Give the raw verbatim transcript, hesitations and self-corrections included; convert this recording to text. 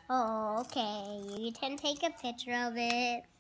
Oh, okay. You can take a picture of it.